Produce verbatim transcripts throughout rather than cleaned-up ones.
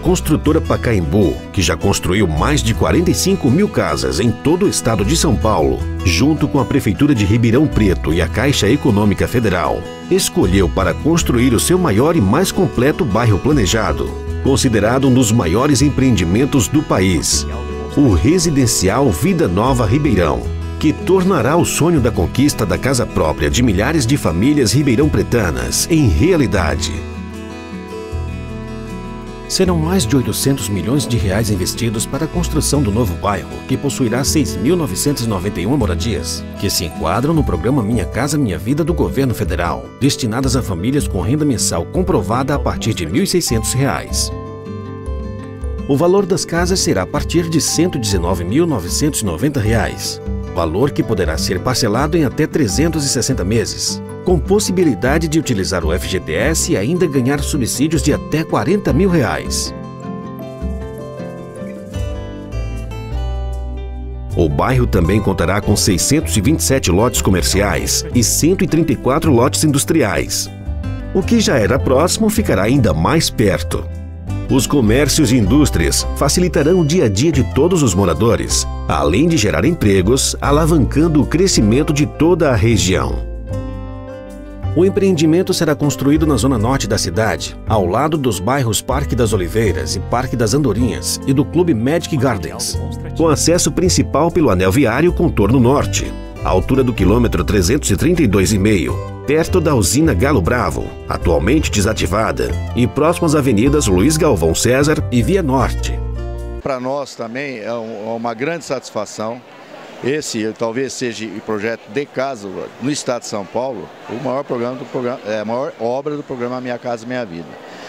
construtora Pacaembu, que já construiu mais de quarenta e cinco mil casas em todo o estado de São Paulo, junto com a Prefeitura de Ribeirão Preto e a Caixa Econômica Federal, escolheu para construir o seu maior e mais completo bairro planejado, considerado um dos maiores empreendimentos do país, o Residencial Vida Nova Ribeirão, que tornará o sonho da conquista da casa própria de milhares de famílias ribeirão-pretanas em realidade. Serão mais de oitocentos milhões de reais investidos para a construção do novo bairro, que possuirá seis mil novecentas e noventa e uma moradias, que se enquadram no programa Minha Casa Minha Vida do governo federal, destinadas a famílias com renda mensal comprovada a partir de mil e seiscentos reais. O valor das casas será a partir de cento e dezenove mil novecentos e noventa reais, valor que poderá ser parcelado em até trezentos e sessenta meses, com possibilidade de utilizar o F G T S e ainda ganhar subsídios de até quarenta mil reais. O bairro também contará com seiscentos e vinte e sete lotes comerciais e cento e trinta e quatro lotes industriais. O que já era próximo ficará ainda mais perto. Os comércios e indústrias facilitarão o dia a dia de todos os moradores, além de gerar empregos, alavancando o crescimento de toda a região. O empreendimento será construído na zona norte da cidade, ao lado dos bairros Parque das Oliveiras e Parque das Andorinhas e do Clube Magic Gardens, com acesso principal pelo anel viário Contorno Norte, à altura do quilômetro trezentos e trinta e dois e meio, perto da usina Galo Bravo, atualmente desativada, e próximas avenidas Luiz Galvão César e Via Norte. Para nós também é uma grande satisfação. Esse talvez seja o projeto de casa no estado de São Paulo, o maior programa do programa, é, a maior obra do programa Minha Casa Minha Vida.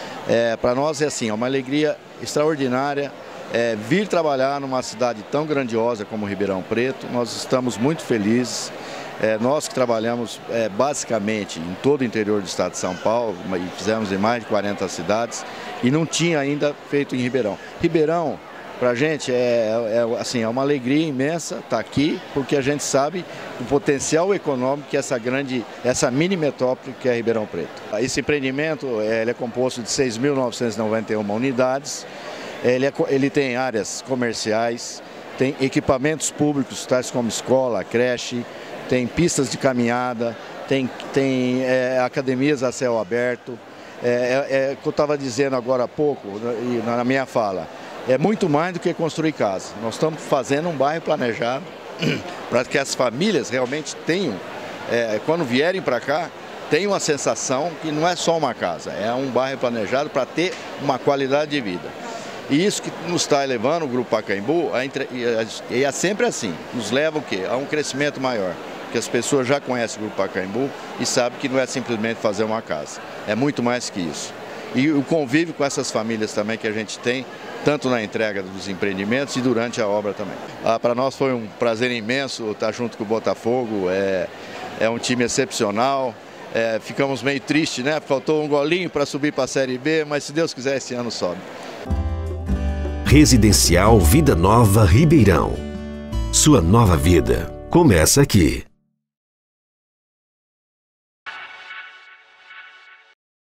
É, para nós é assim, é uma alegria extraordinária é, vir trabalhar numa cidade tão grandiosa como Ribeirão Preto. Nós estamos muito felizes. É, nós que trabalhamos é, basicamente em todo o interior do estado de São Paulo, e fizemos em mais de quarenta cidades, e não tinha ainda feito em Ribeirão. Ribeirão, para a gente, é, é, assim, é uma alegria imensa estar aqui, porque a gente sabe o potencial econômico que essa grande, essa mini metrópole que é Ribeirão Preto. Esse empreendimento é, ele é composto de seis mil novecentas e noventa e uma unidades, ele, é, ele tem áreas comerciais, tem equipamentos públicos, tais como escola, creche, tem pistas de caminhada, tem, tem é, academias a céu aberto. É, é, é, que eu estava dizendo agora há pouco, na minha fala, é muito mais do que construir casa. Nós estamos fazendo um bairro planejado para que as famílias realmente tenham, é, quando vierem para cá, tenham a sensação que não é só uma casa, é um bairro planejado para ter uma qualidade de vida. E isso que nos está elevando o Grupo Pacaembu, a entre... e é sempre assim, nos leva o quê? A um crescimento maior. Porque as pessoas já conhecem o Grupo Pacaembu e sabem que não é simplesmente fazer uma casa, é muito mais que isso. E o convívio com essas famílias também que a gente tem, tanto na entrega dos empreendimentos e durante a obra também. Ah, para nós foi um prazer imenso estar junto com o Botafogo, é, é um time excepcional. É, ficamos meio tristes, né? Faltou um golinho para subir para a Série B, mas se Deus quiser esse ano sobe. Residencial Vida Nova Ribeirão. Sua nova vida começa aqui.